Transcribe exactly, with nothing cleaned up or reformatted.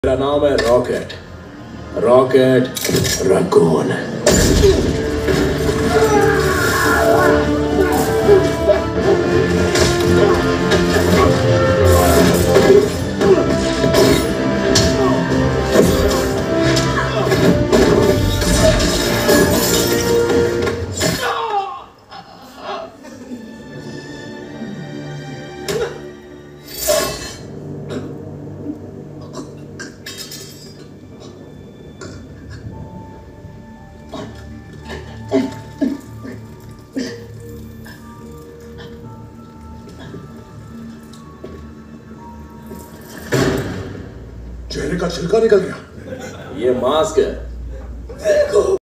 मेरा नाम है रॉकेट। Rocket raccoon. चेहरे का छिलका निकल गया। ये मास्क है। देखो